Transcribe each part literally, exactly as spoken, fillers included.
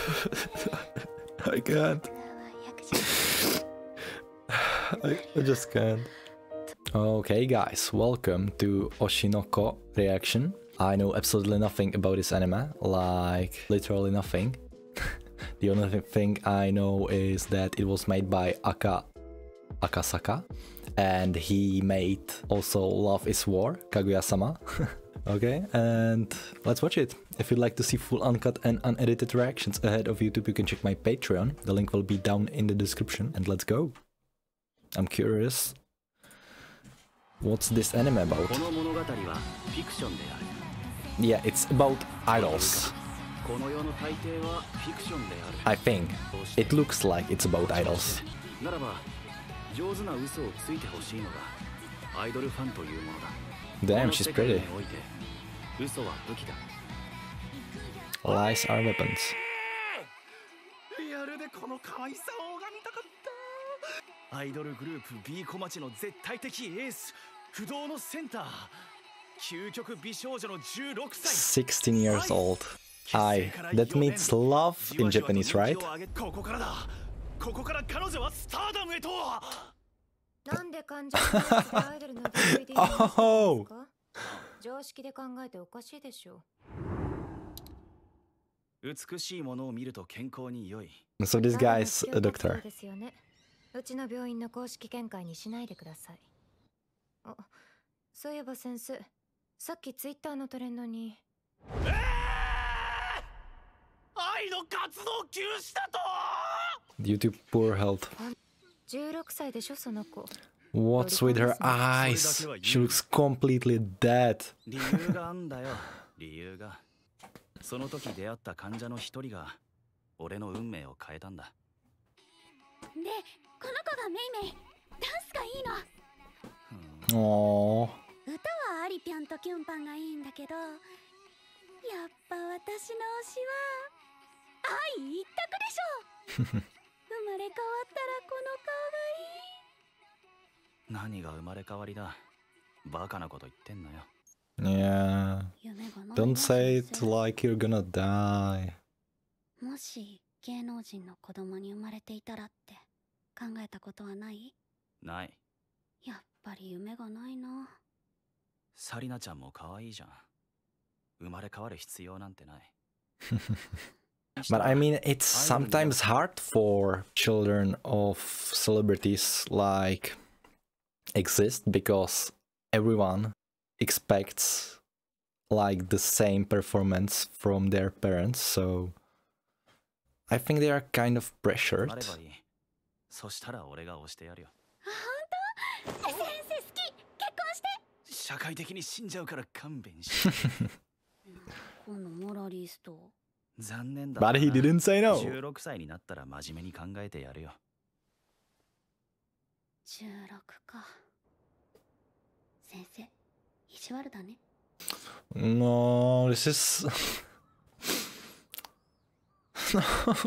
I can't. I, I just can't. Okay guys, welcome to Oshinoko reaction. I know absolutely nothing about this anime, like literally nothing. The only thing I know is that it was made by Aka Akasaka, and he made also Love is War, Kaguya-sama. Okay, and let's watch it. If you'd like to see full uncut and unedited reactions ahead of YouTube, you can check my Patreon. The link will be down in the description, and let's go. I'm curious. What's this anime about? Yeah, it's about idols. I think. It looks like it's about idols. Damn, she's pretty. Lies are weapons. sixteen years old. I. That means love in Japanese, right? Oh! So this guy is a doctor. Due to poor health. What's with her eyes? She looks completely dead. Aww. Yeah. Don't say it like you're gonna die. But I mean, it's sometimes hard for children of celebrities like exist because everyone expects like the same performance from their parents, so I think they are kind of pressured. But he didn't say no. No, this is... No.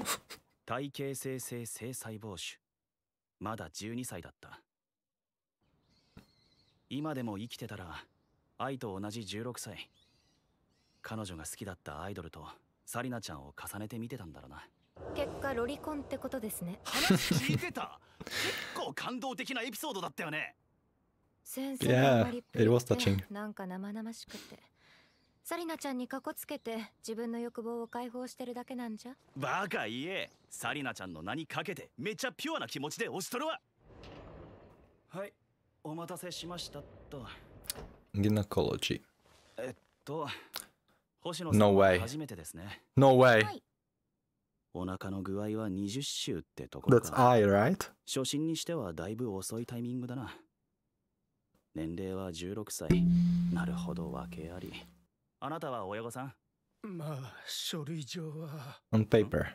Yeah, it was touching. Gynecology. No way. No way. That's I, right? On paper.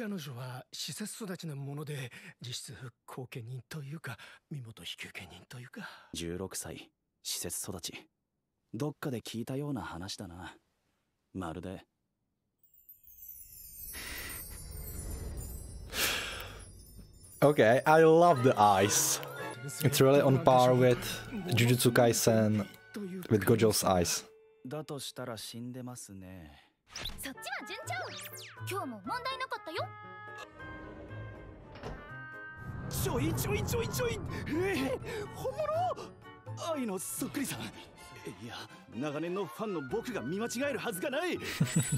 Okay, I love the eyes. It's really on par with Jujutsu Kaisen with Gojo's eyes. そっちは順調。今日も問題なかったよ。 ちょいちょいちょいちょい、えー、本物。愛のそっくりさん。いや、長年のファンの僕が見間違えるはずがない。えー、リ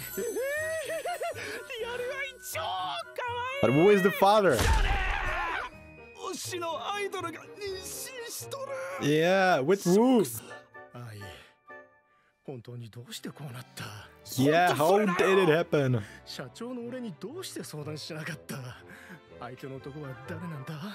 アル愛超かわいい。 But who is the father? 推しのアイドルが妊娠しとる。 Yeah, with who? 愛、本当にどうしてこうなった？ Yeah, how did it happen? 社長の俺にどうして相談しなかった？相手の男は誰なんだ？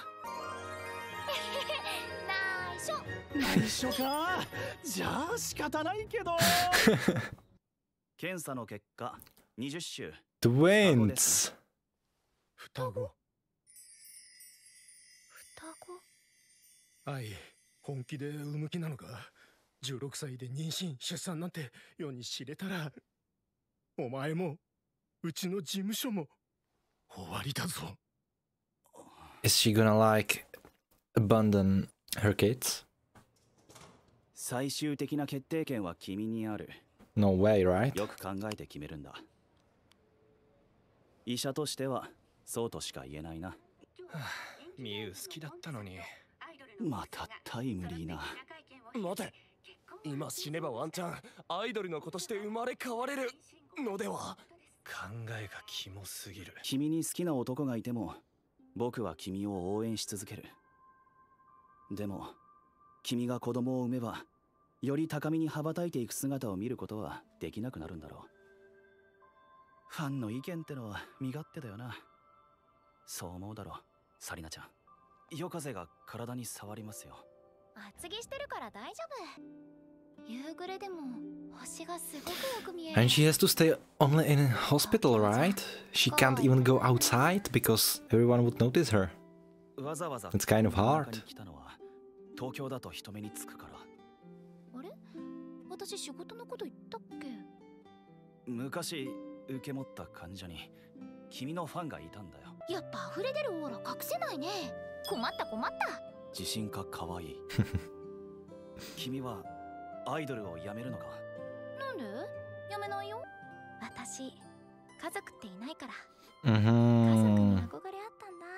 内緒。 内緒か。じゃあ仕方ないけど。検査の結果にじゅっ週。 Twins. 双子。 双子。 愛、本気で産む気なのか？じゅうろくさいで妊娠出産なんて世に知れたら、お前もうちの事務所も終わりだぞ。 Is she gonna like abandon her kids? 最終的な決定権は君にある。 No way, right? よく考えて決めるんだ。医者としてはそうとしか言えないな。 ミユ好きだったのに。 またタイムリーな。 待て、今死ねばワンチャンアイドルの子として生まれ変われるのでは？考えがキモすぎる。 君に好きな男がいても僕は君を応援し続ける。でも君が子供を産めばより高みに羽ばたいていく姿を見ることはできなくなるんだろう。ファンの意見ってのは身勝手だよな。そう思うだろう、サリナちゃん。夜風が体に触りますよ。 厚着してるから大丈夫。夕暮れでも星がすごくよく見える。 And she has to stay only in a hospital, right? She can't even go outside because everyone would notice her. わざわざ It's kind of hard. 来たのは東京だと人目につくから。 あれ、私仕事のこと言ったっけ？ 昔受け持った患者に君のファンがいたんだよ。 やっぱ溢れ出るオーラ隠せないね。困った困った。 自信か可愛い。君はアイドルを辞めるのか？ なんで？やめないよ。私家族っていないから。 Mm 家族に hmm. 憧れあったんだ。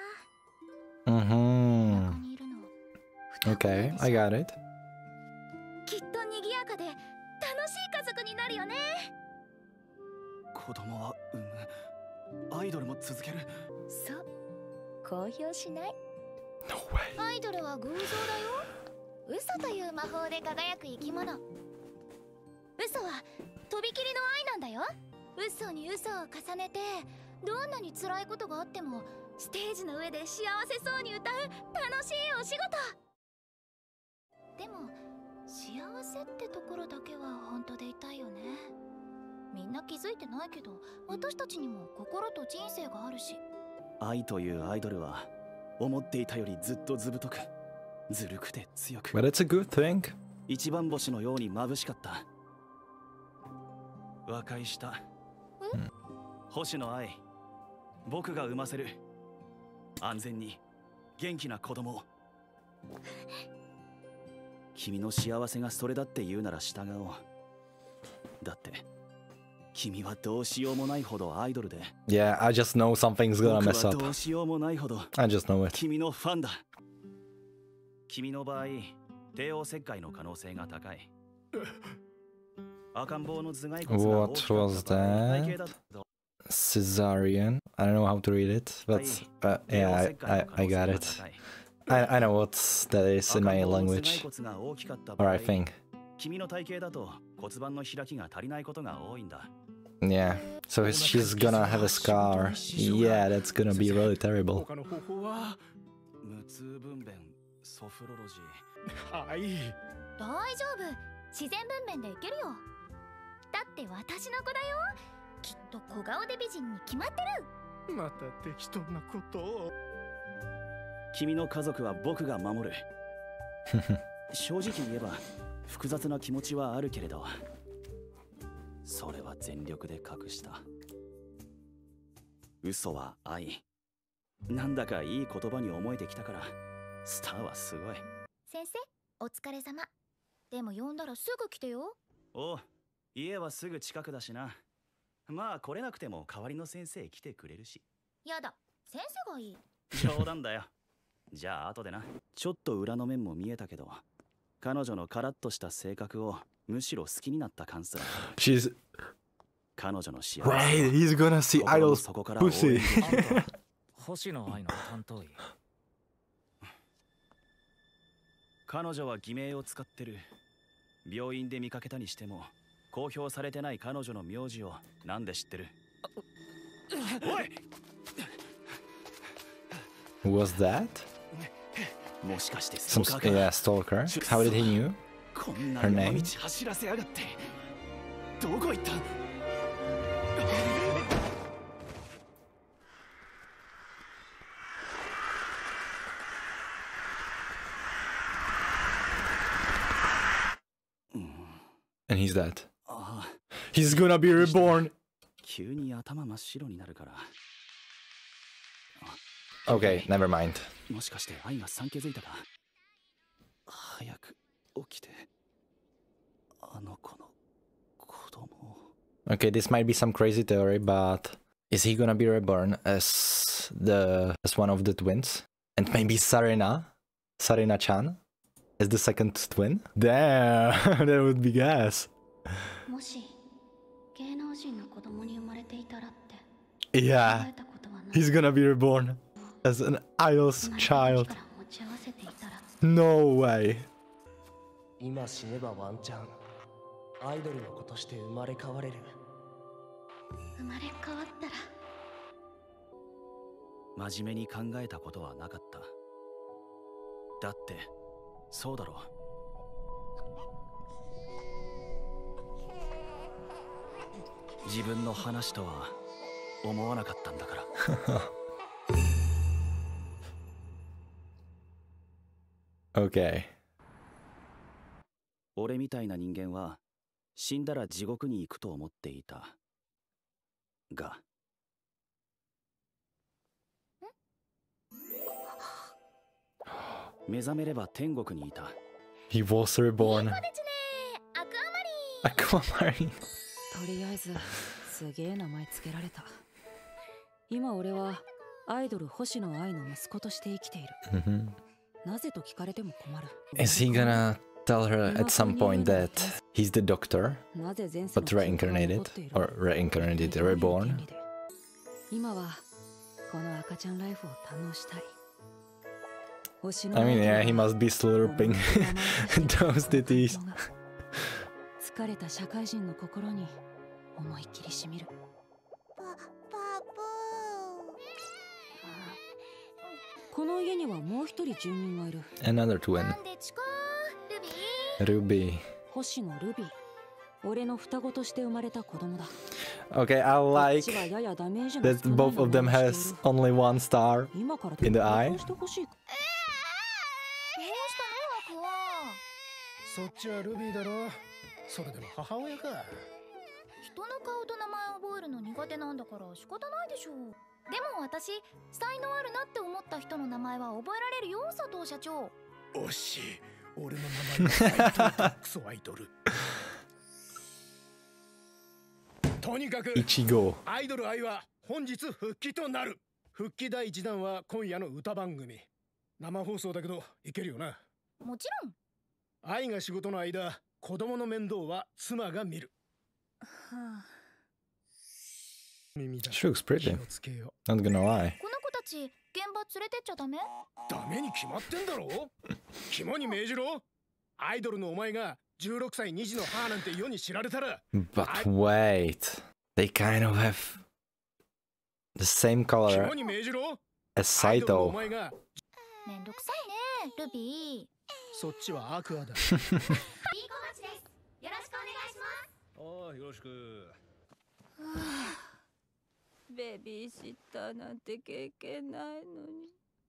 Mm こ hmm. こにいるの双子 Okay, なんでしょ？ I got it. きっと賑やかで楽しい家族になるよね。 子供は産む。アイドルも続ける。 そう、公表しない。 No way. アイドルは偶像だよ。嘘という魔法で輝く生き物。嘘はとびきりの愛なんだよ。嘘に嘘を重ねて、どんなに辛いことがあってもステージの上で幸せそうに歌う楽しいお仕事。でも幸せってところだけは本当でいたいよね。みんな気づいてないけど、私たちにも心と人生があるし。 愛というアイドルは思っていたよりずっとずぶとく、ずるくて強く。 But it's a good thing. 一番星のように眩しかった。和解した。星の愛、僕が産ませる。安全に元気な子供を。君の幸せがそれだって言うなら従おう。だって君はどうしようもないほどアイドルで。 Yeah, I just know something's gonna 僕 mess は up. どうしようもないほど I just know it. 君のファンだ。君の場合、帝王切開の可能性が高い。赤ん坊の頭蓋骨が大きかった場合、 What was 体型 that? だと Cesarean. I don't know how to read it, but uh, yeah, I, I, I got it. I, I know what that is in my language, or I think. 君の体型だと骨盤の開きが足りないことが多いんだ。 Yeah, so he's, she's gonna have a scar. Yeah, that's gonna be really terrible. 他の方法は？ 無痛分娩、ソフロロジはい。 大丈夫、自然分娩でいけるよ。だって私の子だよ。きっと小顔で美人に決まってる。 また適当なことを。 ー。君の家族は僕が守る。正直言えば複雑な気持ちはあるけれど、それは全力で隠した。嘘は愛。なんだかいい言葉に思えてきたから、スターはすごい。 先生、お疲れ様。でも呼んだらすぐ来てよ。 おう、家はすぐ近くだしな。 まあ来れなくても代わりの先生来てくれるし。 やだ、先生がいい。 冗談だよ。じゃあ後でな。ちょっと裏の面も見えたけど、彼女のカラッとした性格をむしろ好きになった感想。 She's 彼女の幸せ。 Wait, he's gonna see 心の Idol's 底から応援 pussy. できる。 星野愛の担当医。 彼女は偽名を使ってる。病院で見かけたにしても公表されてない彼女の名字をなんで知ってる？おい！ Who was that? もしかして Some ストーカ yeah, ーか？ stalker. How did he knew? こんな Her 山 name? 道走らせやがって。どこ行った？ And he's dead. ああ、 He's gonna be reborn. 急に頭真っ白になるから。 Okay, never mind. もしかして愛が産気づいたか？早く起きて。あの子の子供を。 Okay, this might be some crazy theory, but is he gonna be reborn as the as one of the twins? And maybe Sarina, Sarina-chan, as the second twin? Damn, that would be gas. もし芸能人の子供に生まれていたらって Yeah, 考えたことはない。 he's gonna be reborn as an idol's 生まれた時 child. から持ち合わせていたら No way. 今死ねばワンチャンアイドルの子として生まれ変われる。 生まれ変わったら真面目に考えたことはなかった。だってそうだろう。自分の話とは思わなかったんだから。 Okay. 俺みたいな人間は死んだら地獄に行くと思っていたが、目覚めれば天国にいた。 He was reborn. アクアマリン Aquamarine. とりあえずすげえ名前つけられた。今俺はアイドル星野愛の息子として生きている。 Mhm. なぜと聞かれても困る。 Is he gonna tell her at some point that he's the doctor, なぜ前世 but の記憶が reincarnated 残っている？ or reincarnated, どういう原 reborn? 理で今はこの赤ちゃんライフを堪能したい。星野 I 愛 mean, と yeah, は he must be slurping 思い those titties. 疲れた社会人の心に思いっきりしみる。 パパこの家にはもう一人住人がいる。 Another ブー twin, なんでちかルビー Ruby. 星野ルビー。俺の双子として生まれた子供だ。 Okay, I こっ like ちはややダメージが that 少ない both of them 名前を has している。 only one star. 今から in the eye どうしてほしいか。 どうしたのアクア。 そっちはルビーだろ。それでも母親か。 人の顔と名前覚えるの苦手なんだから仕方ないでしょう。でも私才能あるなって思った人の名前は覚えられるよ、佐藤社長。 惜しい。俺の名前は斎藤だ。クソアイドル。とにかく Ichigo. アイドル愛は本日復帰となる。復帰第一弾は今夜の歌番組。生放送だけどいけるよな。 もちろん。 愛が仕事の間、子供の面倒は妻が見る。 はあ、 耳だ。 She looks 気 pretty. をつけよ Not gonna lie. この子たち現場連れてっちゃダメ？ う。ダメに決まってんだろ。肝に銘じろ。アイドルのお前がじゅうろくさいに児の母なんて世に知られたら。 But wait, they kind of have the same color 肝に銘じろ。 as アイドルのお Saito. 前が。 めんどくさいねルビー。 そっちはアクアだ。 ビーコマチです。よろしくお願いします。 ああ、よろしく。 ベビーシッターなんて経験ないのに。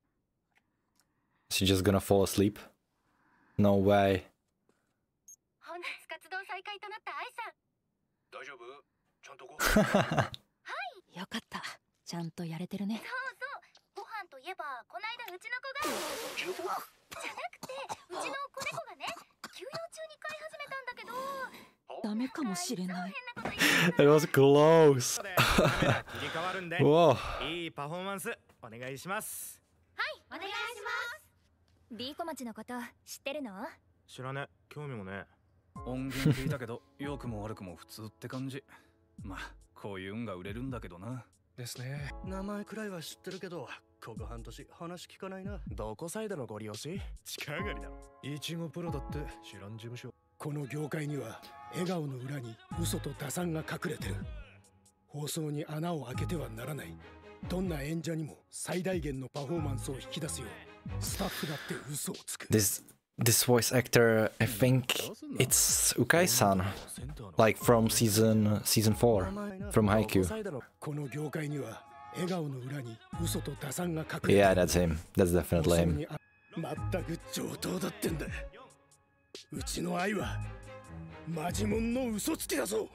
She just gonna fall asleep? No way. 本日活動再開となった愛さん。 大丈夫？ちゃんとご飯。 よかった。ちゃんとやれてるね。 そうそう。ご飯といえばこないだうちの子が。じゃなくてうちの子猫がね休養中に飼い始めたんだけど。 大ダメかもしれない。 It was close. 切り替わるんで Whoa. いいパフォーマンスお願いします。 お願いします。ビーコ町のこと知ってるの？ 知らね、興味もね。 音源聞いたけど良くも悪くも普通って感じ。まあこういう運が売れるんだけどな。 ですね。名前くらいは知ってるけど、ここ半年話聞かないな。 どこサイドのご利用し？地下上がりだろ。 いちごプロだって知らん事務所。この業界には笑顔の裏に嘘と打算が隠れてる。放送に穴を開けてはならない。どんな演者にも最大限のパフォーマンスを引き出すようスタッフだって嘘をつく。 This this voice actor, I think it's Ukai-san, like from season season four, from Haikyuu. この業界には笑顔の裏に嘘と打算が隠れてる。 Yeah, that's him. That's definitely him. 全く上等だってんだ。うちの愛はマジモンの嘘つきだぞ。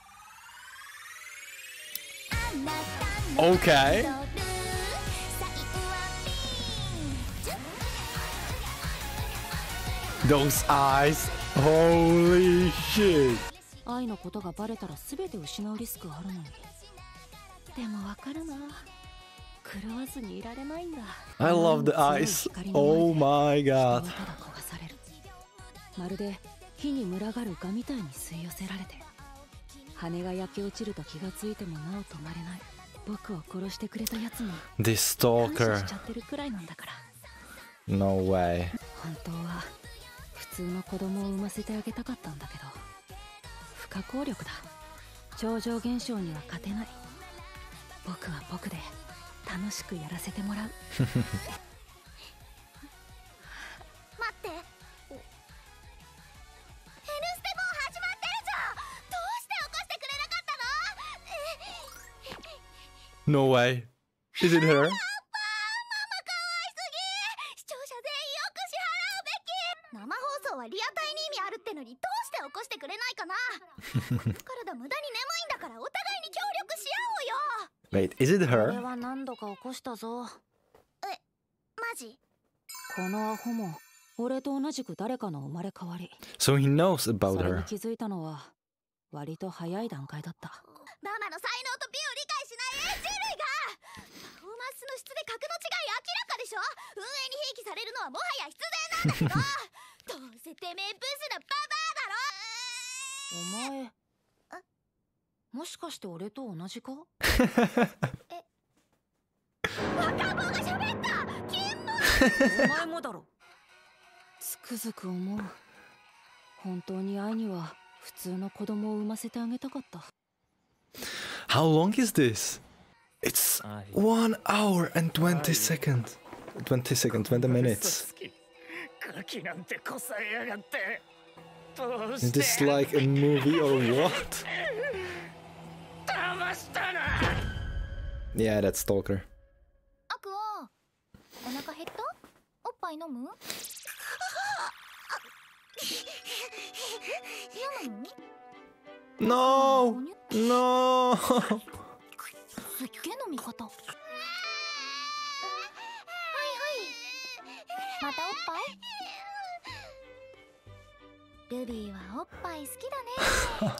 Okay. Those eyes. Holy shit. 愛のことがバレたら全て失うリスクがあるのに。でもわかるな。狂わずにいられないんだ。 I love the eyes. Oh my god. 人をただ焦がされる。まるで火に群がる蛾みたいに吸い寄せられて、羽が焼け落ちると気がついてもなお止まれない。僕を殺してくれたやつに This 感謝 stalker. しちゃってるくらいなんだから。 No way. 本当は普通の子供を産ませてあげたかったんだけど、不可抗力だ。超常現象には勝てない。僕は僕で楽しくやらせてもらう。 待って、エルステもう始まってるじゃん。どうして起こしてくれなかったの？ No way. Is it her? ママかわいすぎ。視聴者全員よく支払うべき。生放送はリアタイに意味あるってのにどうして起こしてくれないかな。体無駄に眠いんだからお互いに協力し合おうよ。 Wait, is it 俺 her? は何度か起こしたぞ。 え、マジ？ このアホも俺と同じく誰かの生まれ変わり。 So he knows そ about れに her. 気づいたのは割と早い段階だった。 ママの才能と美を理解しない人類が。パフォーマンスの質で格の違い明らかでしょ。運営にひいきされるのはもはや必然なんだけど。どうせてめえブスなババアだろ。 お前もしかして俺と同じか？ 赤坊が喋った。キンお前もだろ。つくづく思う。本当に愛には普通の子供を産ませてあげたかった。 How long is this? It's one hour and twenty seconds. twenty seconds, twenty minutes. ガキなんてこさえやがって。どう Is して this like a movie or what? 騙したな。 Yeah, that's stalker. アクア、お腹減った？おっぱい飲む？嫌なの？ No! No! すっげえ飲み方。はいはい。またおっぱい？ルビーはおっぱい好きだね。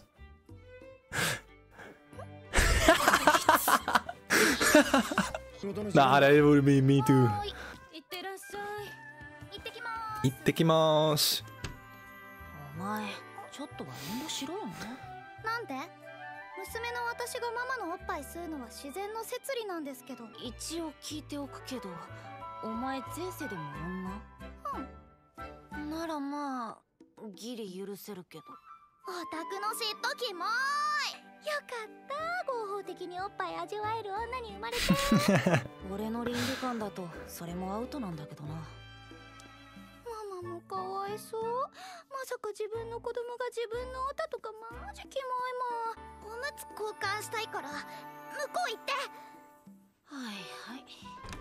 Nah, that would be me too. はい、いってらっしゃい。行ってきまーす。 行ってきまーす。 お前ちょっとは遠慮しろよね。 なんで？娘の私がママのおっぱい吸うのは自然の摂理なんですけど。 一応聞いておくけど、お前前世でも女？うん。ならまあギリ許せるけど。 オタクの嫉妬キモーい。よかった、合法的におっぱい味わえる女に生まれて。 俺の倫理観だとそれもアウトなんだけどな。 ママもかわいそう。まさか自分の子供が自分のオタとかマジキモいもん。おむつ交換したいから向こう行って。 はいはい。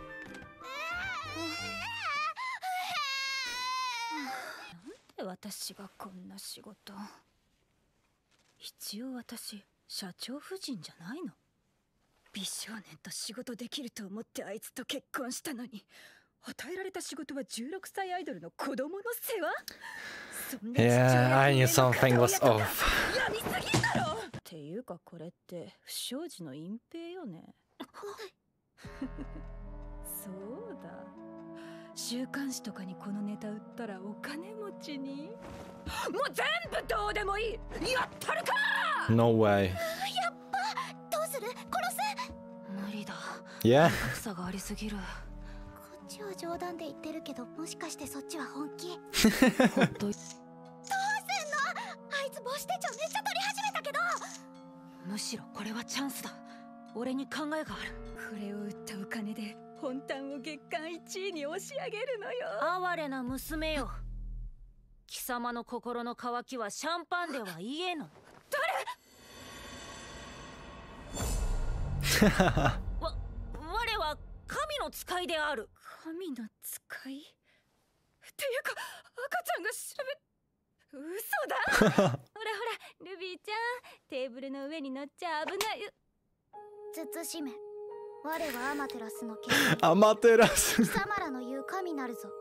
なんで私がこんな仕事。一応私社長夫人じゃないの。美少年と仕事できると思ってあいつと結婚したのに、与えられた仕事はじゅうろくさいアイドルの子供の世話。 Yeah, I knew something was off. っていうかこれって不祥事の隠蔽よね。そうだ。週刊誌とかにこのネタ売ったらお金持ちに。もう全部どうでもいい。やったるか。 No way. やっぱどうする？殺す？ 無理だ。 Yeah. 草がありすぎる。 こっちは冗談で言ってるけど、もしかしてそっちは本気？ ほっと。 どうすんの？あいつ母子手帳めっちゃ取り始めたけど。 むしろこれはチャンスだ。俺に考えがある。 これを売ったお金で本単を月間いちいに押し上げるのよ。 哀れな娘よ。貴様の心の渇きはシャンパンでは言えぬ。誰？わ、我は神の使いである。 神の使い？っていうか赤ちゃんが調べ。嘘だ。ほらほらルビーちゃん、テーブルの上に乗っちゃ危ない。 慎め。我はアマテラスの剣。 アマテラス。 貴様らの言う神なるぞ。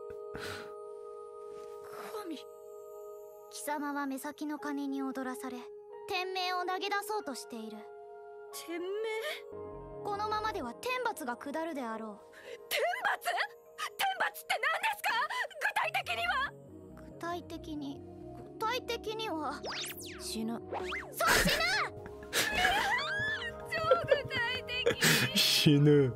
神。 貴様は目先の金に踊らされ、天命を投げ出そうとしている。 天命？ このままでは天罰が下るであろう。 天罰？天罰って何ですか？具体的には？ 具体的に具体的には死ぬ。 そう死ぬ。 超具体的。 死ぬ。 私どう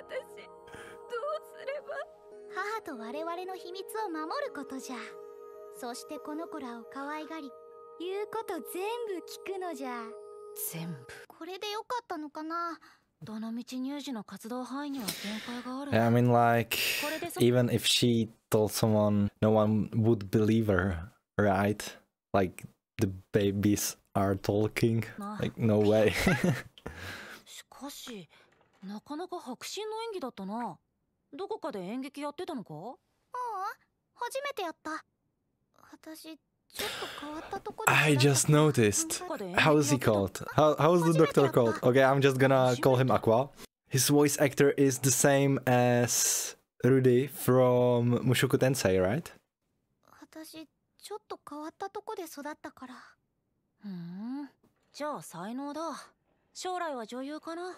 すれば？ 母と我々の秘密を守ることじゃ。そしてこの子らを可愛がり、言うこと全部聞くのじゃ。 全部。 これでよかったのかな。 どの道乳児の活動範囲には限界がある。 I mean, like, even if she told someone, no one would believe her, right? Like, the babies are talking. Like, no way. しかし、なかなか迫真の演技だったな。どこかで演劇やってたのか？ ああ、初めてやった。私、ちょっと変わったとこで。 I just noticed. How is he called? How, how is the doctor called? Okay, I'm just gonna call him Aqua. His voice actor is the same as Rudy from Mushoku Tensei, right? 私、ちょっと変わったとこで育ったから。 ふん。じゃあ才能だ。将来は女優かな？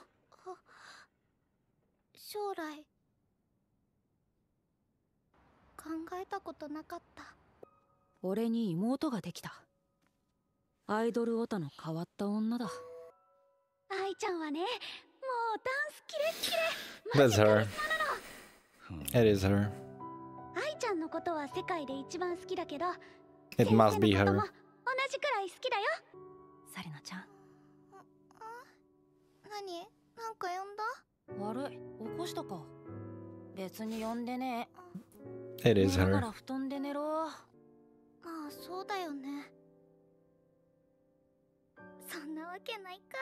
将来考えたことなかった。 俺に妹ができた。アイドルオタの変わった女だ。 愛ちゃんはね、もうダンスキレッキレ。 That's her. It is her. 愛ちゃんのことは世界で一番好きだけど、 It must be 先生のこと her. も同じくらい好きだよ。 サリナちゃん。 何？なんか呼んだ？ 悪い、起こしたか。別に呼んでねえ。It is だか her. ら布団で寝ろ。 まあそうだよね。そんなわけないか。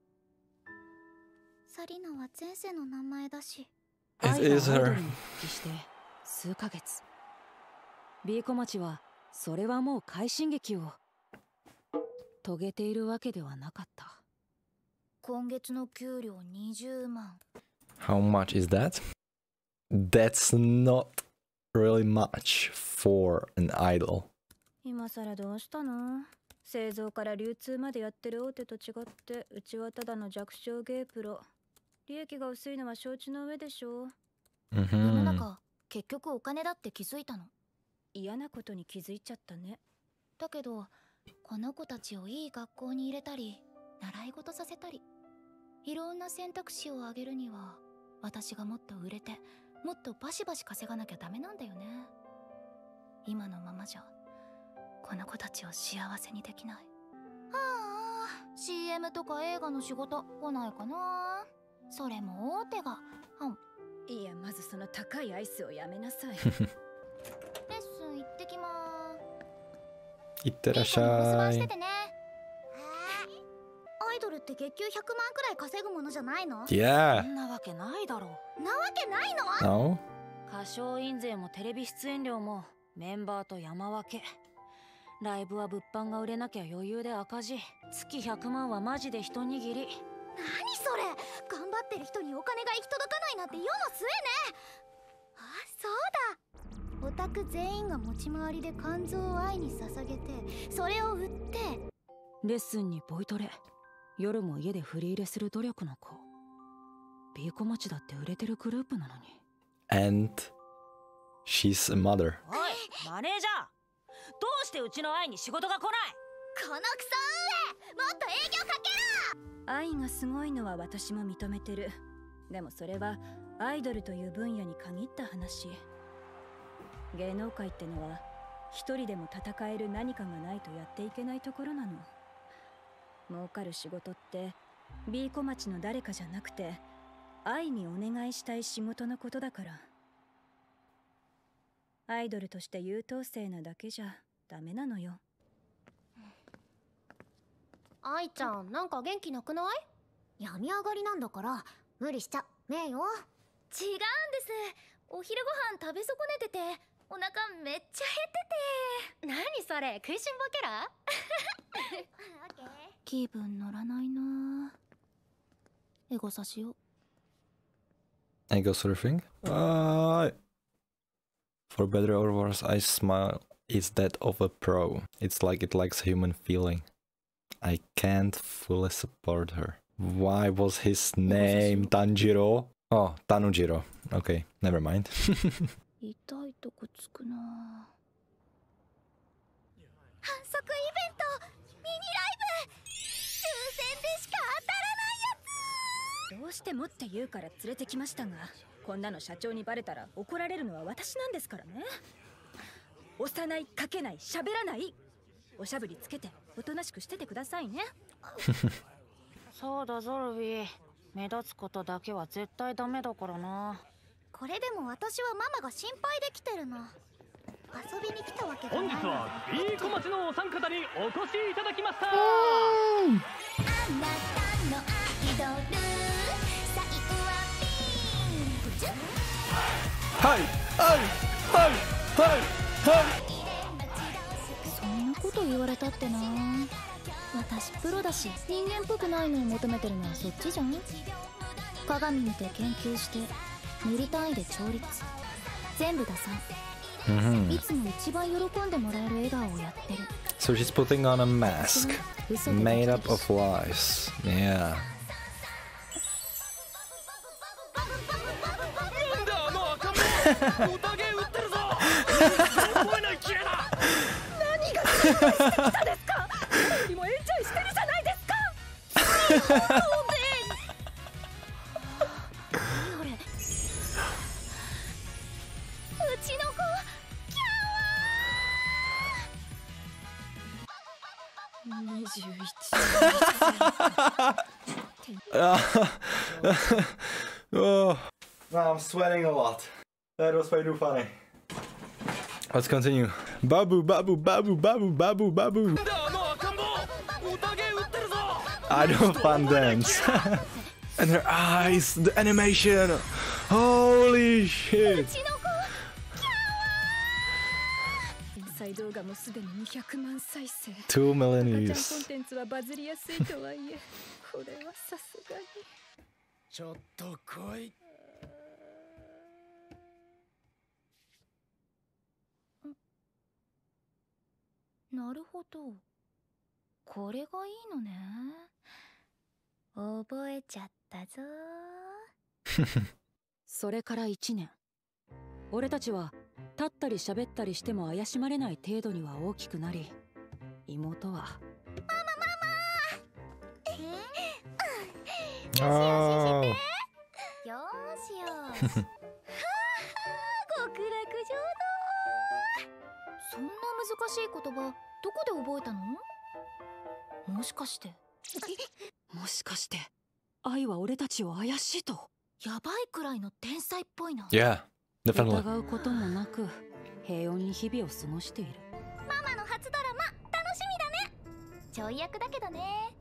サリナは前世の名前だし。 It is アイド her. ルに復帰して数ヶ月。ビーコ町はそれはもう快進撃を遂げているわけではなかった。 今月の給料にじゅうまん。 How much is that? That's not really much for an idol. 今さらどうしたの？製造から流通までやってる大手と違って、うちはただの弱小ゲープロ。利益が薄いのは承知の上でしょ。 世の中、結局お金だって気づいたの。 嫌なことに気づいちゃったね。 だけど、この子たちをいい学校に入れたり、習い事させたり、いろんな選択肢を上げるには、私がもっと売れて、もっとバシバシ稼がなきゃダメなんだよね。今のままじゃ、この子たちを幸せにできない。はあ、シーエム とか映画の仕事来ないかな。それも大手が。 うん。いや、まずその高いアイスをやめなさい。 レッスン行ってきまーす。 いってらっしいい子に留守番ゃい。 しててね。アイドルって月給ひゃくまんくらい稼ぐものじゃないの？ Yeah. そんなわけないだろなわけない No? の？ 歌唱印税もテレビ出演料もメンバーと山分け。ライブは物販が売れなきゃ余裕で赤字。月ひゃくまんはマジで一握り。 何それ？頑張ってる人にお金が行き届かないなんて世の末ね。あ、そうだ。オタ役全員が持ち回りで肝臓を愛に捧げて、それを売って。 レッスンにボイトレ、夜も家で振り入れする努力の子。ビーコ町だって売れてるグループなのに。 And she's a mother. おい、マネージャー、どうしてうちの愛に仕事が来ない？ このクソ上、もっと営業かけろ。 愛がすごいのは私も認めてる。でもそれはアイドルという分野に限った話。芸能界ってのは一人でも戦える何かがないとやっていけないところなの。儲かる仕事ってビーコ町の誰かじゃなくて、愛にお願いしたい仕事のことだから。アイドルとして優等生なだけじゃダメなのよ。 愛ちゃん、なんか元気なくない？病み上がりなんだから無理しちゃねえよ。違うんです。お昼ご飯食べ損ねててお腹めっちゃ減ってて。何それ、食いしん坊キャラ？気分乗らないな。エゴさしよ。 Ego surfing? Uh, for better or worse, I smile is that of a pro. It's like it lacks human feeling. I can't fully support her. Why was his name Tanjiro? Oh, Tanujiro. Okay, never mind. 痛いとこつくな。反則イベント、ミニライブ、抽選でしか当たらないやつ。 どうしてもって言うから連れてきましたが、こんなの社長にバレたら怒られるのは私なんですからね。押さない、かけない、喋らない。おしゃぶりつけておとなしくしててくださいね。 そうだゾルビー、目立つことだけは絶対ダメだからな。 これでも私はママが心配できてるの。遊びに来たわけじゃない。 本日はビーコ町のお三方にお越しいただきました。あなたのアイドル、最後はピンク。 はいはいはいはいはい。 そんなこと言われたってな。私プロだし、人間っぽくないのを求めてるのはそっちじゃん。鏡見て研究してミリ単位で調律全部出さん。いつも一番喜んでもらえる笑顔をやってる。 So she's putting on a mask made up of lies. Yeah. なんであの赤目オタゲ売ってるぞ。覚えないキレだ。 何が心配してきたですか。何もエンジョイしてるじゃないですか。 うちの子、 にじゅういち。 Oh, I'm sweating a lot. That was way too funny. Let's continue. Babu, babu, babu, babu, babu, babu. I don't fun dance. And her eyes, the animation. Holy shit. 動画もすでににひゃくまん再生。 two million views。 コンテンツはバズりやすいとはいえ、これはさすがに。 ちょっと来い。 なるほど。これがいいのね。覚えちゃったぞ。 それからいちねん。俺たちは立ったり喋ったりしても怪しまれない程度には大きくなり、妹はママママよしよしよし。はあ、極楽浄土。そんな難しい言葉どこで覚えたの？もしかしてもしかして愛は俺たちを怪しいと。 やばいくらいの天才っぽいな。 Yeah, definitely. 疑うこともなく平穏に日々を過ごしている。 ママの初ドラマ楽しみだね。ちょい役だけどね。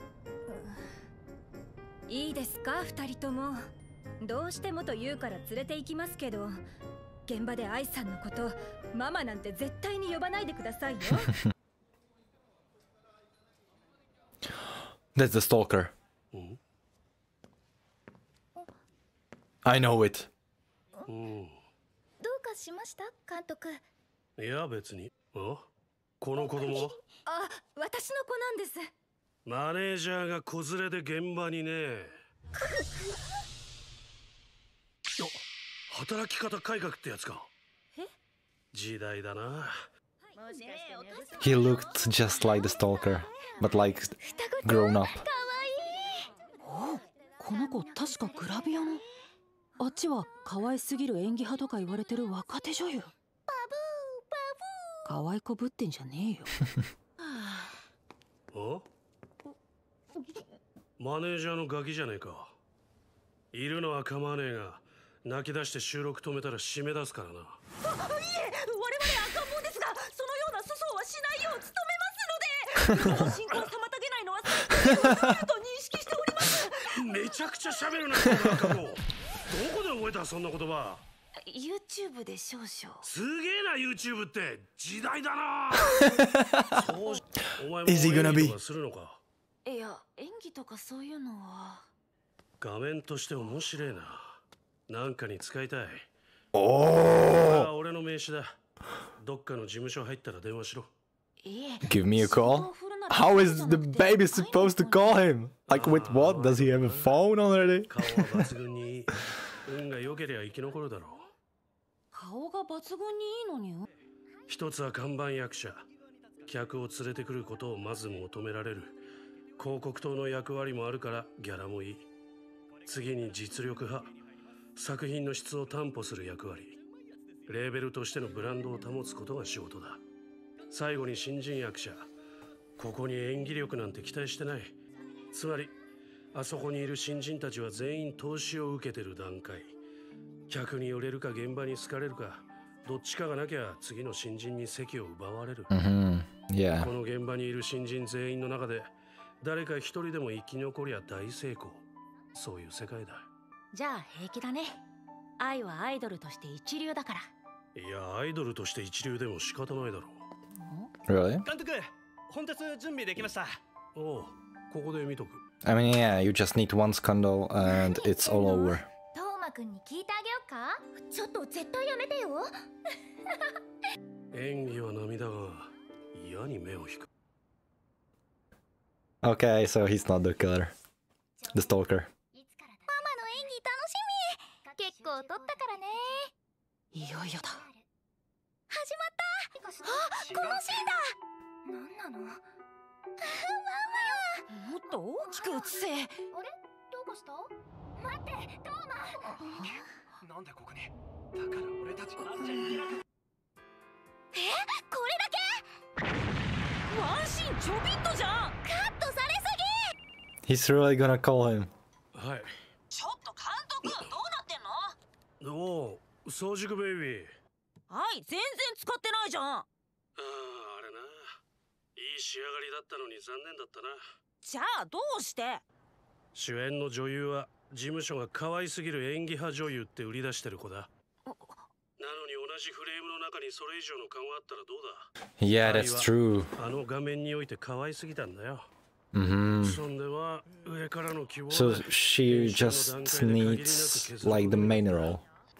いいですか二人とも。どうしてもと言うから連れて行きますけど、現場で愛さんのことママなんて絶対に呼ばないでくださいよ。 That's the stalker. I know it. どうかしました監督。 いや別に。あ、この子供はあ、私の子なんです。 マネージャーが子連れで現場にね。働き方改革ってやつか。時代だな。 He looked just like the stalker, but like grown up. この子確かグラビアの。あっちは可愛すぎる演技派とか言われてる若手女優。可愛いこぶってんじゃねえよ。あ？マネージャーのガキじゃねえか。いるのは構わねえが、泣き出して収録止めたら締め出すからな。 あ、いえ、我々赤ん坊ですが、そのような粗相はしないよう努めますので、進行を妨げないのは最高と認識しております。 めちゃくちゃ喋るな、この赤子。どこで覚えたそんな言葉。 YouTube で少々。 すげえな YouTube って時代だな。そう、お前も Is he gonna be? 演技とかするのか。 いや、演技とかそういうのは。 画面として面白いな。なんかに使いたい。 おお。 俺の名刺だ。どっかの事務所入ったら電話しろ。 Give me a call? How is the baby supposed to call him? Like with what? Does he have a phone already? 顔は抜群にいい。運が良ければ生き残るだろう。 顔が抜群にいいのに。 一つは看板役者。客を連れてくることをまず求められる。広告塔の役割もあるからギャラもいい。次に実力派。作品の質を担保する役割。レーベルとしてのブランドを保つことが仕事だ。最後に新人役者。ここに演技力なんて期待してない。つまりあそこにいる新人たちは全員投資を受けてる段階。客に寄れるか現場に好かれるか、どっちかがなきゃ次の新人に席を奪われる。 Mm-hmm. Yeah. この現場にいる新人全員の中で誰か一人でも生き残りゃ大成功。そういう世界だ。 じゃあ平気だね。愛はアイドルとして一流だから。 いや、アイドルとして一流でも仕方ないだろう。Really? 監督、本鉄準備できました。 おう、ここで見とく。 I mean, yeah, you just need one scandal and it's all over. トーマくんに聞いてあげようか。ちょっと絶対やめてよ。 演技は涙が嫌に目を引く。 Okay, so he's not the killer. The stalker. ママの演技楽しみ。結構撮ったからね。 いよいよだ。 始まった。あ、このシーンだ。なんなの。 もっと大きく映せ。あれ、 どうかした？待って、トーマ。 なんでここに。だから俺たちマジでいなく。 え、これだけ？ ワンシーンちょびっとじゃん。 カットされすぎ。He's really gonna call him. はい。 ちょっと監督、どうなってんの？ おう、早熟ベイビー。 はい、全然使ってないじゃん。ああ、 あれな。いい仕上がりだったのに残念だったな。 じゃあどうして？ 主演の女優は事務所が可愛すぎる演技派女優って売り出してる子だ。なのに同じフレームの中にそれ以上の顔があったらどうだ？ Yeah, that's true. あの画面において可愛すぎたんだよ。 Mm-hmm. そんでは上からの希望。 So she just needs like the main role.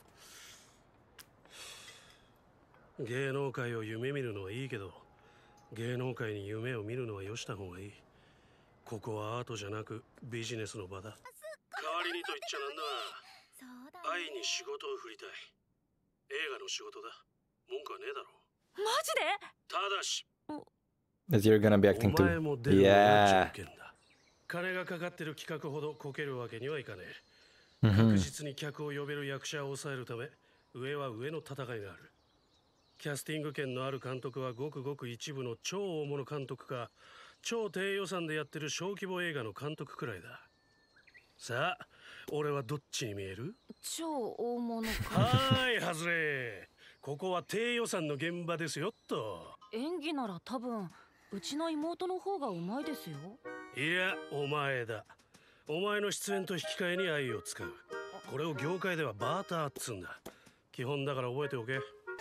芸能界を夢見るのはいいけど、芸能界に夢を見るのはよした方がいい。ここはアートじゃなくビジネスの場だ。代わりにと言っちゃなんだが、愛に仕事を振りたい。映画の仕事だ。文句はねえだろ。 マジで？ ただし、 That you're gonna be acting too. Yeah. 金がかかってる企画ほどこけるわけにはいかねえ。 確実に客を呼べる役者を抑えるため、上は上の戦いがある。キャスティング権のある監督はごくごく一部の超大物監督か、超低予算でやってる小規模映画の監督くらいだ。さあ、俺はどっちに見える？ 超大物か。 はーい、外れ。ここは低予算の現場ですよっと。 演技なら多分うちの妹の方がうまいですよ。 いや、お前だ。お前の出演と引き換えに愛を使う。これを業界ではバーターっつんだ。基本だから覚えておけ。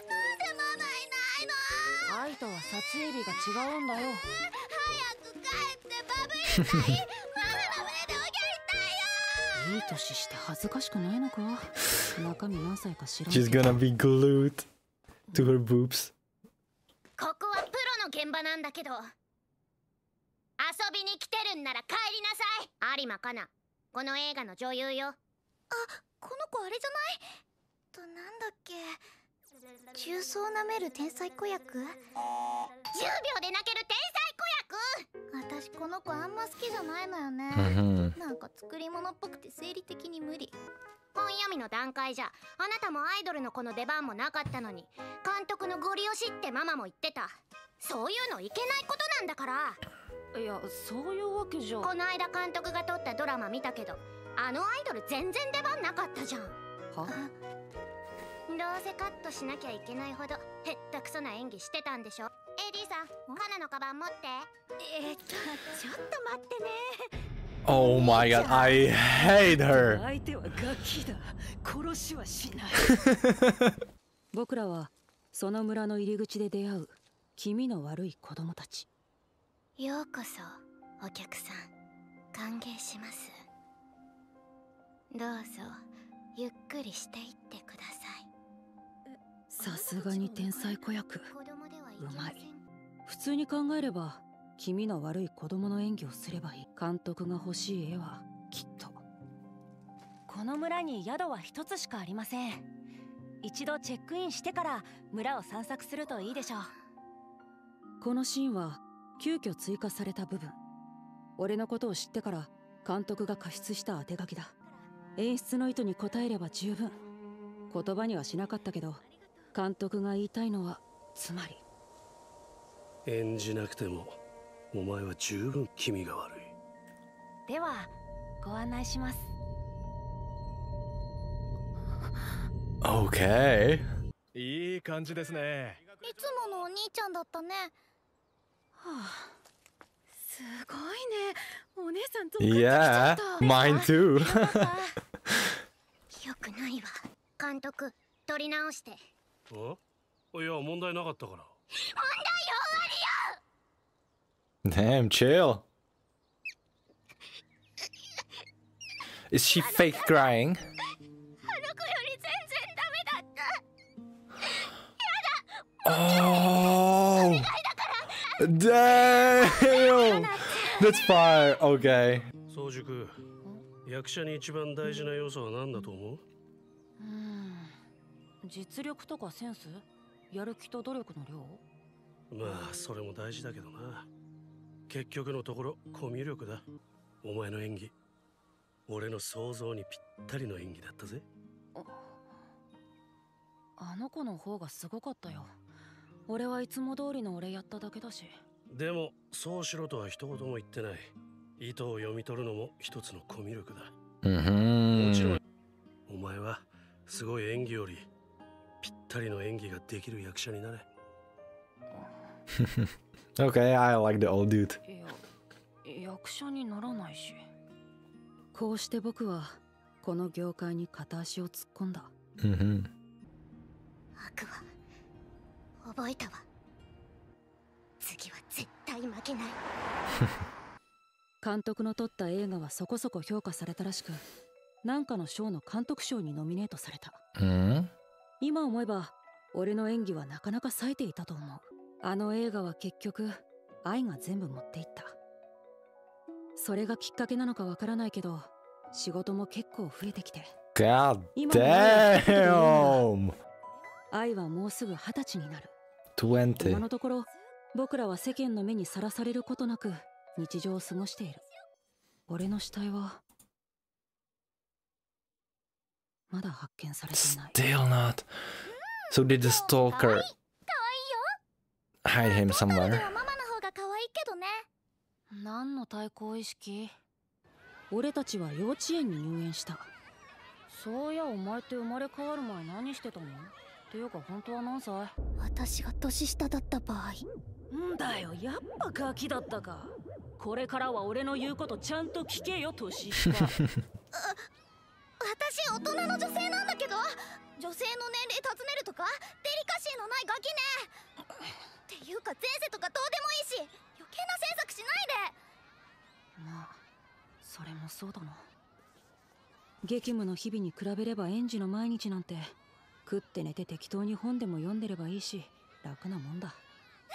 愛とは撮影日が違うんだよ。 早く帰ってバブりたい。ママの上で泳ぎたいよ。 いい年して恥ずかしくないのか。中身何歳か知らん。 She's gonna be glued to her boobs. ここはプロの現場なんだけど、遊びに来てるんなら帰りなさい。有馬かな、この映画の女優よ。あ、この子あれじゃない？と、なんだっけ、重曹を舐める天才子役？じゅうびょうで泣ける天才子役。私この子あんま好きじゃないのよね。なんか作り物っぽくて生理的に無理。本読みの段階じゃあなたもアイドルの子の出番もなかったのに、監督のゴリ押しってママも言ってた。そういうのいけないことなんだから。 いや、そういうわけじゃ。 この間監督が撮ったドラマ見たけど、あのアイドル全然出番なかったじゃん。は？どうせカットしなきゃいけないほどへったくそな演技してたんでしょ。 エーディー さん、カナのカバン持って。えっとちょっと待ってね。 Oh my god, I hate her. 相手はガキだ。殺しはしない。僕らはその村の入り口で出会う気味の悪い子供たち。 ようこそお客さん、歓迎します。どうぞゆっくりしていってください。 さすがに天才子役うまい。普通に考えれば気味の悪い子供の演技をすればいい。監督が欲しい絵はきっと。 この村に宿は一つしかありません。一度チェックインしてから村を散策するといいでしょう。 このシーンは急遽追加された部分。俺のことを知ってから監督が加筆した当て書きだ。演出の意図に応えれば十分。言葉にはしなかったけど、監督が言いたいのはつまり、 演じなくてもお前は十分気味が悪い。 ではご案内します。 Okay. いい感じですね。 いつものお兄ちゃんだったね。 はあ、すごいね。お姉さんと Yeah, mine too. よくないわ。監督、撮り直して。 あ？いや、問題なかったから。 問題よ、ありよ。 Damn, chill. Is she fake crying? あの子より全然ダメだった。やだ。 Oh, damn. That's fire. Okay. 早熟、役者に一番大事な要素は何だと思う？ うーん、実力とかセンス、やる気と努力の量。 まあそれも大事だけどな。結局のところコミュ力だ。お前の演技、俺の想像にぴったりの演技だったぜ。 あの子の方がすごかったよ。俺はいつも通りの俺やっただけだし。 でもそうしろとは一言も言ってない。意図を読み取るのも一つのコミュ力だ。もちろんお前はすごい演技よりぴったりの演技ができる役者になれ。 Okay, I like the old dude. いや、役者にならないし。こうして僕はこの業界に片足を突っ込んだ。 Mm-hmm. 悪は覚えたわ。次は絶対負けない。 監督の撮った映画はそこそこ評価されたらしく、なんかの賞の監督賞にノミネートされた。 Mm-hmm. 今思えば俺の演技はなかなか冴えていたと思う。あの映画は結局愛が全部持っていった。それがきっかけなのかわからないけど、仕事も結構増えてきて。 God damn! 愛はもうすぐ二十歳になる。 にじゅう。 今のところ僕らは世間の目にさらされることなく日常を過ごしている。俺の死体はまだ発見されていない。 Still not. So did the stalker hide him somewhere? ママの方が可愛いけどね。 何の対抗意識？俺たちは幼稚園に入園した。そういや、お前って生まれ変わる前何してたの？っていうか本当は何歳？ 私が年下だった場合。 んだよ、やっぱガキだったか。これからは俺の言うことちゃんと聞けよ、年下。 私大人の女性なんだけど、女性の年齢尋ねるとかデリカシーのないガキね。っていうか前世とかどうでもいいし、余計な詮索しないで。 まあそれもそうだな。激務の日々に比べれば園児の毎日なんて食って寝て適当に本でも読んでればいいし楽なもんだ。 ふ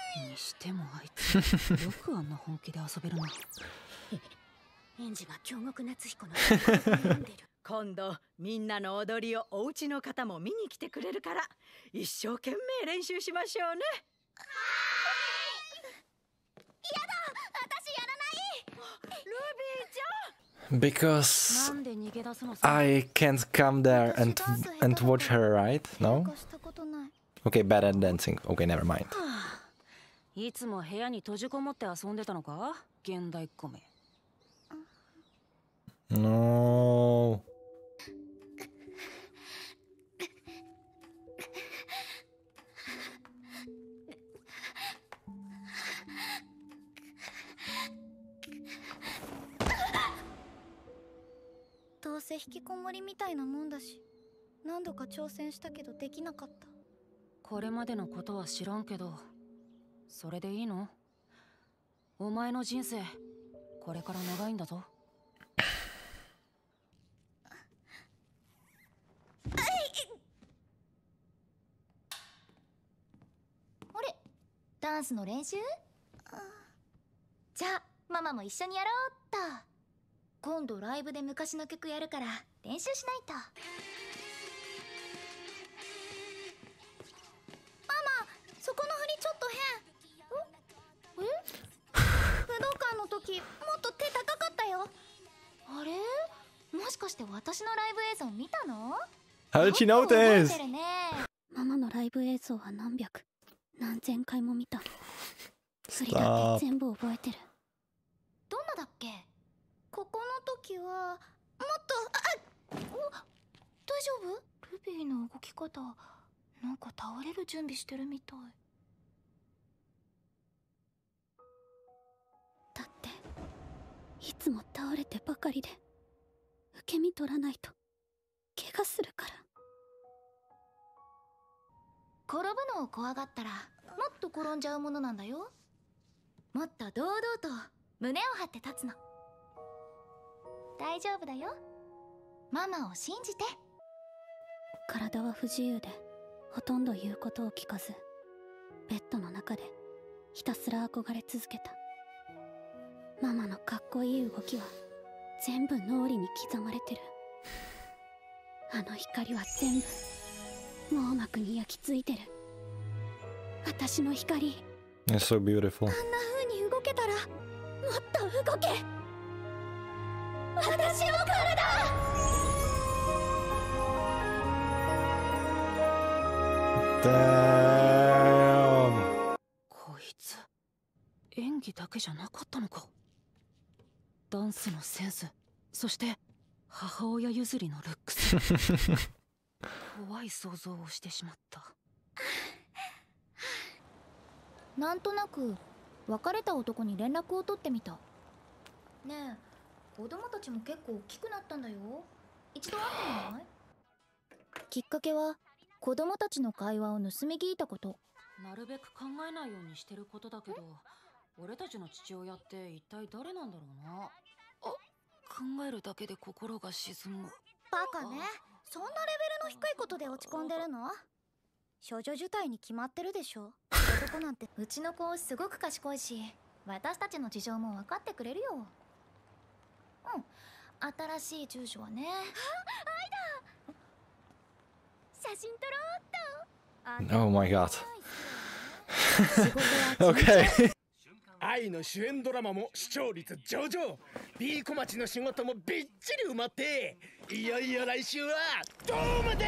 にしてもあいつよくあんな本気で遊べるな。 園児が京極夏彦の読んでる。 今度みんなの踊りをお家の方も見に来てくれるから一生懸命練習しましょうね。 やだ、私やらない。 ルビーちゃん。 Because なんで逃げ出すのさ。 I can't come there and and watch her, right? No? Okay, bad at dancing. Okay, never mind. いつも部屋に閉じこもって遊んでたのか、現代っ子め。 No. どうせ引きこもりみたいなもんだし、何度か挑戦したけどできなかった。 これまでのことは知らんけど、それでいいの？お前の人生これから長いんだぞ。 あれ、ダンスの練習？じゃあママも一緒にやろうっと。今度ライブで昔の曲やるから練習しないと。ママ、そこの振りちょっと変。え？武道館の時もっと手高かったよ。あれ？もしかして私のライブ映像見たの？ How did she notice? ママのライブ映像は何百何千回も見た。振りだって全部覚えてる。 どんなだっけ？ここの時はもっと、あ、お、大丈夫？ルビーの動き方なんか倒れる準備してるみたい。 だっていつも倒れてばかりで受け身取らないと怪我するから。 転ぶのを怖がったらもっと転んじゃうものなんだよ。もっと堂々と胸を張って立つの。大丈夫だよ。ママを信じて。 体は不自由でほとんど言うことを聞かず、ベッドの中でひたすら憧れ続けた。ママのかっこいい動きは全部脳裏に刻まれてる。あの光は全部網膜に焼き付いてる。私の光。 It's so beautiful. あんな風に動けたらもっと動け。私の体。 Damn. こいつ演技だけじゃなかったのか。ダンスのセンス、そして母親譲りのルックス。怖い想像をしてしまった。 なんとなく別れた男に連絡を取ってみた。ねえ、子供たちも結構大きくなったんだよ。一度会ってみない？きっかけは子供たちの会話を盗み聞いたこと。 なるべく考えないようにしてることだけど、俺たちの父親って一体誰なんだろうな。あ、考えるだけで心が沈む。 バカね、そんなレベルの低いことで落ち込んでるの？少女受胎に決まってるでしょ。男なんてうちの子すごく賢いし、私たちの事情も分かってくれるよ。うん、新しい住所はね。あ、愛だ。写真撮ろうっと。 Oh my god. Okay. 愛の主演ドラマも視聴率上々。 B 小町の仕事もびっちり埋まって、いよいよ来週はドームで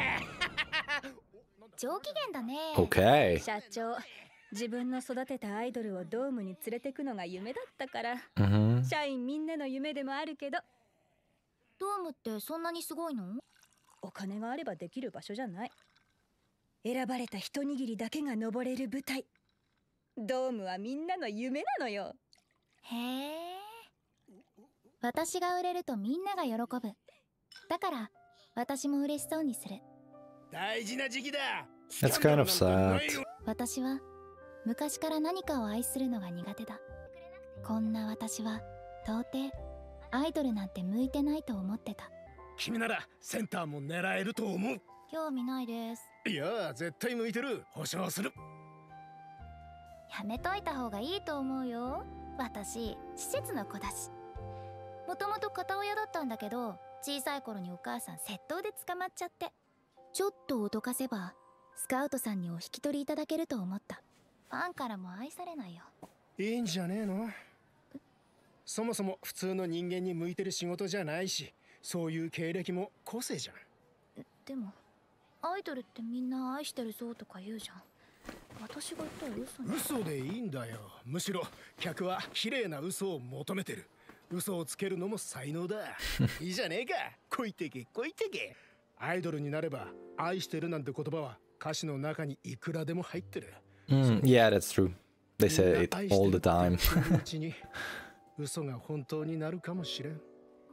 上機嫌だね。 Okay. 社長、自分の育てたアイドルをドームに連れてくのが夢だったから、 Mm-hmm. 社員みんなの夢でもあるけど。 ドームってそんなにすごいの？ お金があればできる場所じゃない。選ばれた一握りだけが登れる舞台。ドームはみんなの夢なのよ。 へえ。私が売れるとみんなが喜ぶ。だから私も嬉しそうにする。 大事な時期だ。 That's kind of sad. 私は昔から何かを愛するのが苦手だ。こんな私は到底アイドルなんて向いてないと思ってた。 君ならセンターも狙えると思う。 興味ないです。 いや、絶対向いてる。保証する。 やめといた方がいいと思うよ。私施設の子だし。もともと片親だったんだけど、小さい頃にお母さん窃盗で捕まっちゃって、ちょっと脅かせばスカウトさんにお引き取りいただけると思った。ファンからも愛されないよ。 いいんじゃねえの。そもそも普通の人間に向いてる仕事じゃないし、そういう経歴も個性じゃん。 でもアイドルってみんな愛してるぞとか言うじゃん。私が言ったら嘘に。 嘘でいいんだよ。むしろ客は綺麗な嘘を求めてる。嘘をつけるのも才能だ。いいじゃねえか。こいてけこいてけ。アイドルになれば愛してるなんて言葉は歌詞の中にいくらでも入ってる。 Mm, yeah, that's true. They say it all the time. 嘘が本当になるかもしれん。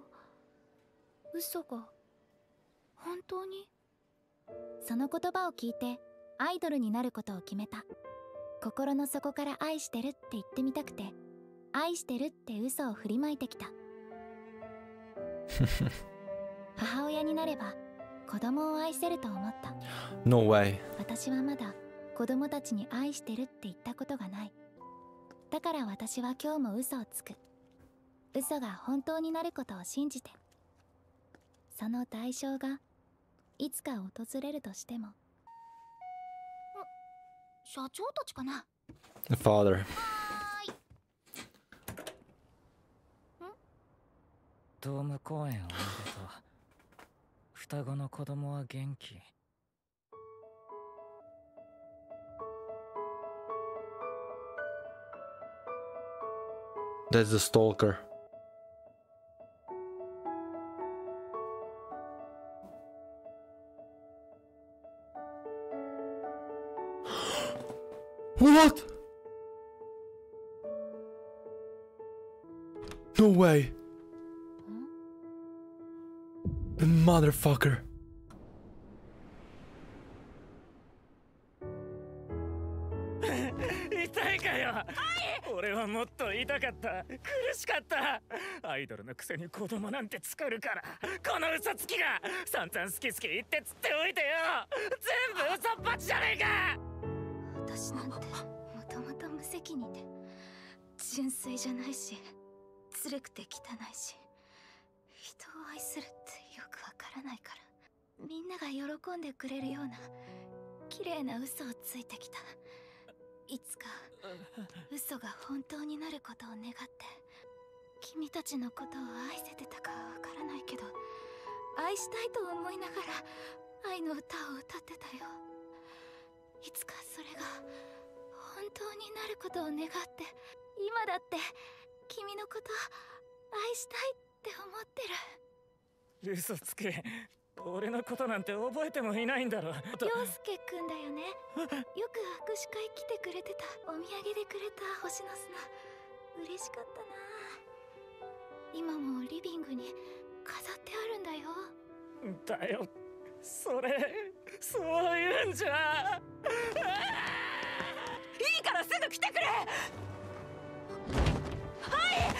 嘘が本当に？その言葉を聞いてアイドルになることを決めた。心の底から愛してるって言ってみたくて、愛してるって嘘を振りまいてきた。母親になれば子供を愛せると思った。 No way. 私はまだ子供たちに愛してるって言ったことがない。だから私は今日も嘘をつく。嘘が本当になることを信じて。その代償がいつか訪れるとしても。社長たちかな。 Father. ドーム公演おめでとう。双子の子供は元気。 That's the stalker. What? No way. The motherfucker. 痛いかよ。俺はもっと痛かった。苦しかった。アイドルのくせに子供なんて作るから、この嘘つきが散々好き好き言ってつっておいてよ。全部嘘っぱちじゃねえか。 私なんてもともと無責任で純粋じゃないし、ずるくて汚いし、人を愛するってよくわからないから、みんなが喜んでくれるような綺麗な嘘をついてきた。いつか嘘が本当になることを願って、君たちのことを愛せてたかはわからないけど、愛したいと思いながら愛の歌を歌ってたよ。いつかそれが本当になることを願って、今だって君のこと愛したいって思ってる。 嘘つけ。俺のことなんて覚えてもいないんだろ。 陽介くんだよね。よく握手会来てくれてた。お土産でくれた星の砂、嬉しかったな。今もリビングに飾ってあるんだよ。 だよ、それそういうんじゃ。 いいからすぐ来てくれ。はい、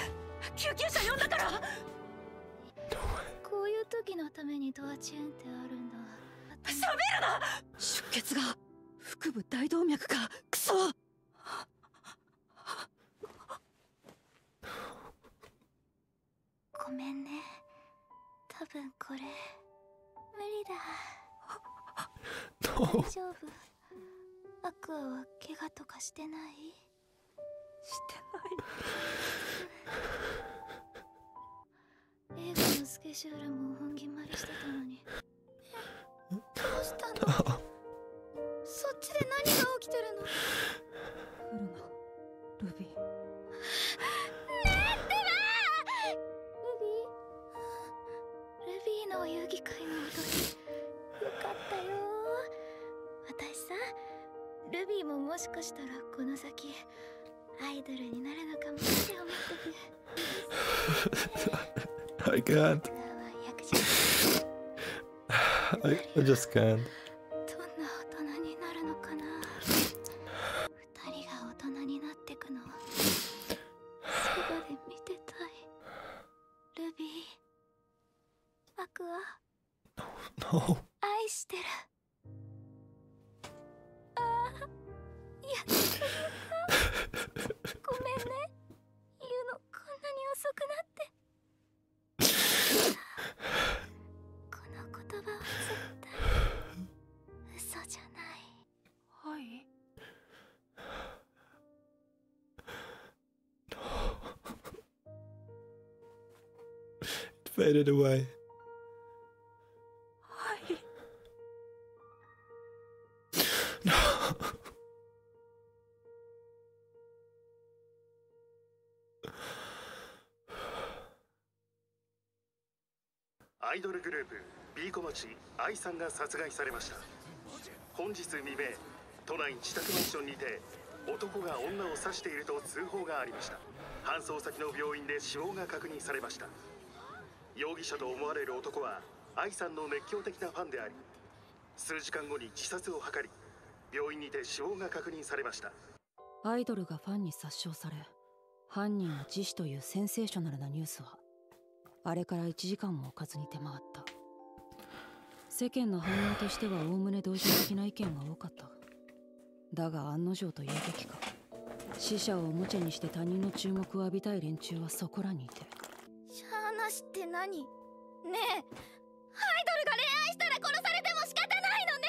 救急車呼んだから。 こういう時のためにドアチェーンってあるんだ。 喋るな。出血が腹部大動脈か。クソ。 ごめんね。多分これ無理だ。大丈夫？アクアは怪我とかしてない？ してない。映画のスケジュールも本決まりしてたのに。どうしたの？そっちで何が起きてるの？ 来るな、ルビー。 なんでだ！ルビー？ルビーの遊戯会の踊り、よかったよ。私さ、ルビーももしかしたらこの先アイドルになるのかもって思ってて。 I can't. I, I just can't. どんな大人になるのかな。二人が大人になってくのをそばで見てたい。ルビー、アクア、 No. 愛してる。ああ、やっと言った。 遅くなってこの言葉は絶対嘘じゃない。 はい。 It faded away. はい。 No. アイドルグループ B 小町愛さんが殺害されました。本日未明、都内自宅マンションにて男が女を刺していると通報がありました。搬送先の病院で死亡が確認されました。容疑者と思われる男は愛さんの熱狂的なファンであり、数時間後に自殺を図り、病院にて死亡が確認されました。 アイドルがファンに殺傷され、犯人は自死というセンセーショナルなニュースはあれからいちじかんも置かずに出回った。世間の反応としてはおおむね同情的な意見が多かった。だが案の定と言うべきか、死者をおもちゃにして他人の注目を浴びたい連中はそこらにいて。 しゃーなしって何？ねえ、アイドルが恋愛したら殺されても仕方ないのね。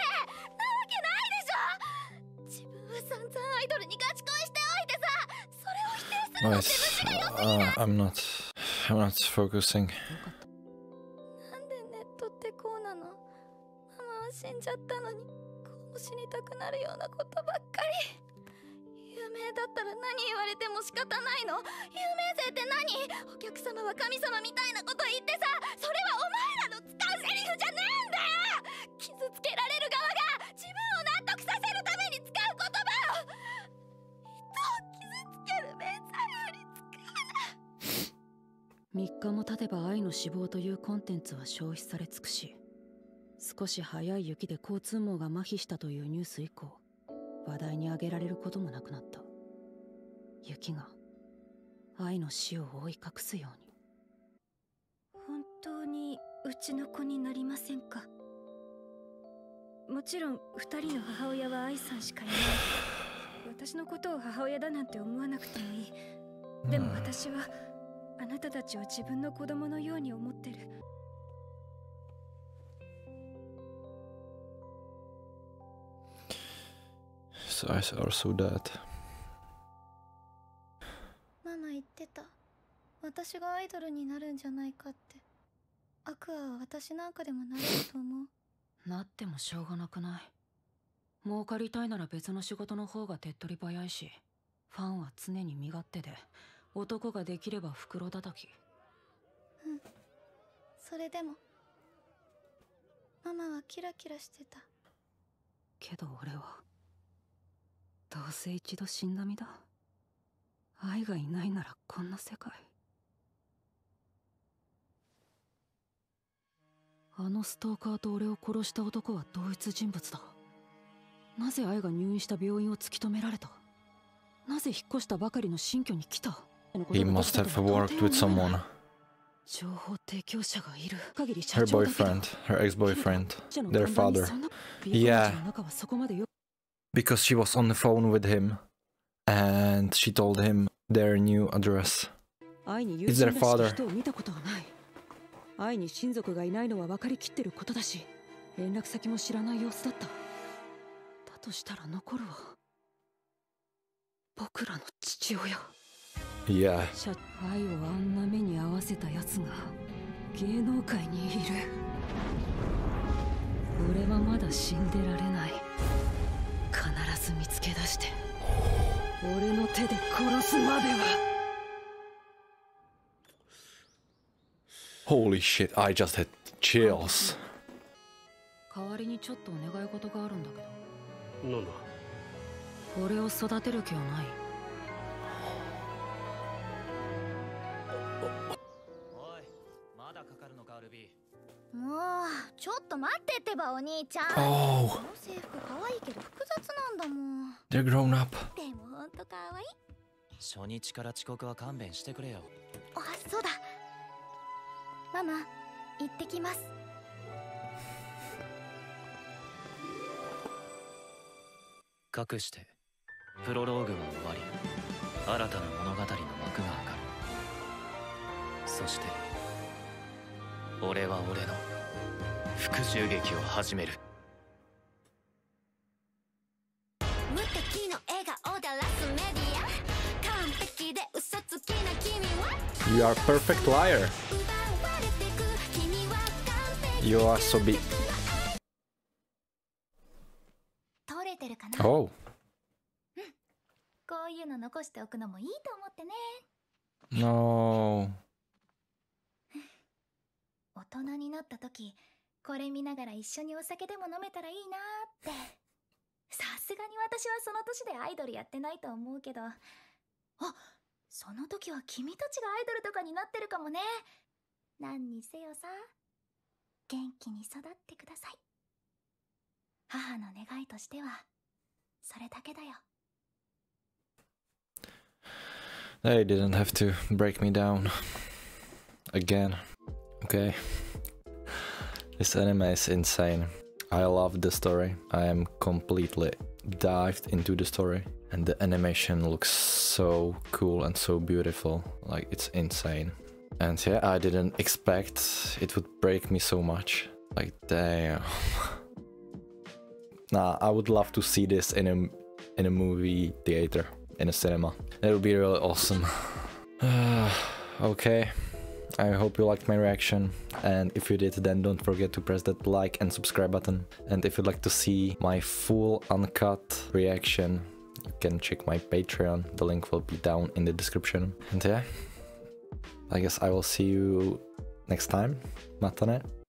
なわけないでしょ。自分は散々アイドルにガチ恋しておいてさ、それを否定するのって虫が良すぎない？ uh, I'm not I'm not focusing. なんでネットってこうなの？ママは死んじゃったのに、こうも死にたくなるようなことばっかり。有名だったら何言われても仕方ないの？有名税って何？お客様は神様みたいなこと言ってさ、それはお前らの使うセリフじゃねえんだよ。傷つけられる側が自分を納得させるために使う言葉を、人を傷つける名作より使うな。 みっかも経てば愛の死亡というコンテンツは消費され尽くし、少し早い雪で交通網が麻痺したというニュース以降、話題に挙げられることもなくなった。雪が愛の死を覆い隠すように。 本当にうちの子になりませんか？もちろん二人の母親は愛さんしかいない。私のことを母親だなんて思わなくてもいい。でも私はあなたたちを自分の子供のように思ってる。 His eyes are so dead. ママ言ってた。私がアイドルになるんじゃないかって。アクアは私なんかでもなれると思う。 なってもしょうがなくない。儲かりたいなら別の仕事の方が手っ取り早いし、ファンは常に身勝手で、男ができれば袋叩き。 うん。それでもママはキラキラしてた。 けど俺はどうせ一度死んだ身だ。愛がいないならこんな世界。あのストーカーと俺を殺した男は同一人物だ。なぜ愛が入院した病院を突き止められた？なぜ引っ越したばかりの新居に来た？ He must have worked with someone. 情報提供者がいる限り Her boyfriend, her ex-boyfriend, their father. Yeah. Because she was on the phone with him and she told him their new address. It's their father. 愛に親族がいないのは分かりきってることだし、連絡先も知らない様子だった。だとしたら残るは僕らの父親。 いや。 愛をあんな目に合わせたやつが芸能界にいる。俺はまだ死んでられない。必ず見つけ出して俺の手で殺すまでは。 Holy shit, I just had chills. 代わりにちょっとお願い事があるんだけど。 なんだ？ 俺を育てる気はない？ おい、まだかかるのか、アルビー。 もうちょっと待ってってばお兄ちゃん。 Oh. この制服可愛いけど複雑なんだもん。 They're grown up. でもほんと可愛い。 初日から遅刻は勘弁してくれよ。 あ、そうだ。ママ、行ってきます。 かくしてプロローグは終わり、新たな物語の幕が上がる。 そして俺は俺の復讐劇を始める。 無敵の笑顔だらすメディア完璧で嘘つきな君は You are perfect liar. You are so big. 取れてるかな。 Oh. こういうの残しておくのもいいと思ってね。 No. 大人になった時これ見ながら一緒にお酒でも飲めたらいいなーって。さすがに私はその年でアイドルやってないと思うけど、あ、その時は君たちがアイドルとかになってるかもね。何にせよさ、元気に育ってください。母の願いとしてはそれだけだよ。 They didn't have to break me down again. Okay. This anime is insane. I love the story. I am completely dived into the story. And the animation looks so cool and so beautiful. Like, it's insane. And yeah, I didn't expect it would break me so much. Like, damn. Nah, I would love to see this in a, in a movie theater. In a cinema. That would be really awesome. Okay, I hope you liked my reaction, and if you did, then don't forget to press that like and subscribe button. And if you'd like to see my full uncut reaction, you can check my Patreon. The link will be down in the description. And yeah, I guess I will see you next time. Matane.